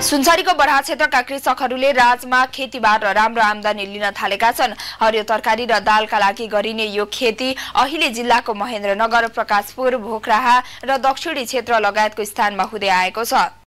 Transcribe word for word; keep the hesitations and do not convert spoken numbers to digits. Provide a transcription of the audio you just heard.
सुनसरीको बढा क्षेत्रका कृषकहरूले राजमा खेतीबाट राम्रो आमदानी लिन थालेका छन्। हरियो तरकारी र दालका लागि गरिने यो खेती अहिले जिल्लाको महेन्द्रनगर, प्रकाशपुर, भोकराहा र दक्षिणी क्षेत्र लगायतको स्थानमा हुँदै आएको छ।